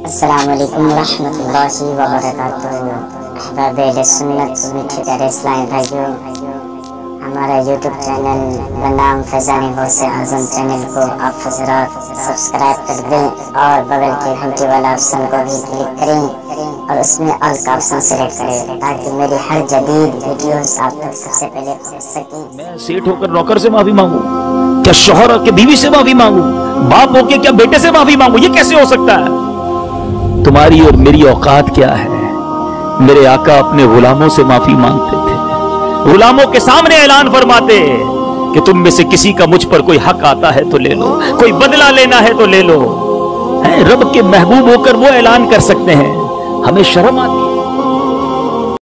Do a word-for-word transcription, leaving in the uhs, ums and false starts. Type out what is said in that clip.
अस्सलामुअलैकुम रहमतुल्लाहि व बरकातुहू। अहबाब सुन्नत मीठे प्यारे इस्लामी भाइयों, हमारा यूट्यूब चैनल बनाम फैज़ान गौसे आज़म चैनल को आप हज़रात सब्सक्राइब कर दें और बगल के घंटे वाला ऑप्शन को भी क्लिक करें और उसमें ऑल का ऑप्शन सेलेक्ट करें ताकि मेरी हर जदीद वीडियोस आप तक सबसे पहले पहुंच सकें। मैं सेठ होकर नौकर से माफी मांगू, क्या शौहर के बीवी से माफी मांगू, बाप होके क्या बेटे से माफी मांगू? ये कैसे हो सकता है? तुम्हारी और मेरी औकात क्या है? मेरे आका अपने गुलामों से माफी मांगते थे, गुलामों के सामने ऐलान फरमाते कि तुम में से किसी का मुझ पर कोई हक आता है तो ले लो, कोई बदला लेना है तो ले लो। है रब के महबूब होकर वो ऐलान कर सकते हैं, हमें शर्म आती है।